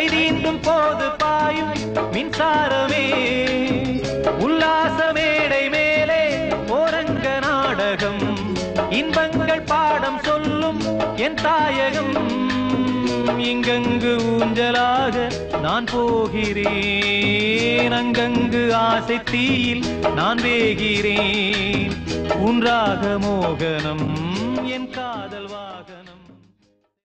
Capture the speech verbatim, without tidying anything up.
கைதீண்டும் போது பாயும் மின்சாரமே உல்லாச மேடை மேலே ஓரங்க நாடகம் இன்பங்கள் பாடம் சொல்லும் என் தாயகம் இங்கங்கு ஊஞ்சலாக நான் போகிறேன் அங்கங்கு ஆசை தீயில் நான் வேகிறேன் உன்றாக மோகனம் என் காதல் வாக